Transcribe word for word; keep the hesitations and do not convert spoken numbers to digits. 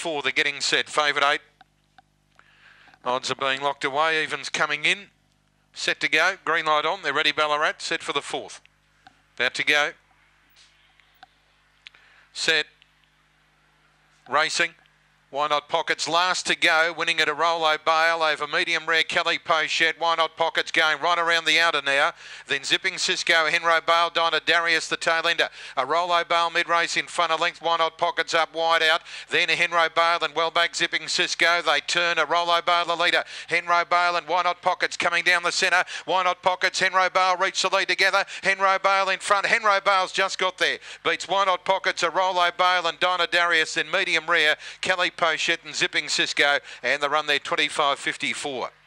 four. They're getting set. Favourite eight. Odds are being locked away. Evens coming in. Set to go. Green light on. They're ready, Ballarat. Set for the fourth. About to go. Set. Racing. Why Not Pockets last to go, winning at a Rolo Bale over medium rare Kelly Pochette. Why Not Pockets going right around the outer now. Then Zipping Cisco, Henro Bale, Dinah Darius, the tail ender. A Rolo Bale mid-race in front of length. Why Not Pockets up wide out. Then a Henro Bale and well back Zipping Cisco. They turn a Rolo Bale the leader. Henro Bale and Why Not Pockets coming down the centre. Why Not Pockets, Henro Bale reach the lead together. Henro Bale in front. Henro Bale's just got there. Beats Why Not Pockets, a Rolo Bale and Dinah Darius in medium rare. Kelly Pochette and Zipping Cisco, and the run there twenty-five fifty-four.